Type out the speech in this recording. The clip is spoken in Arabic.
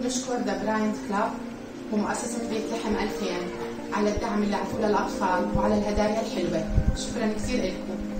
نشكر ذا براينت كلاب ومؤسسة بيت لحم 2000 على الدعم اللي عطوه للأطفال وعلى الهدايا الحلوة. شكرا كثير لكم.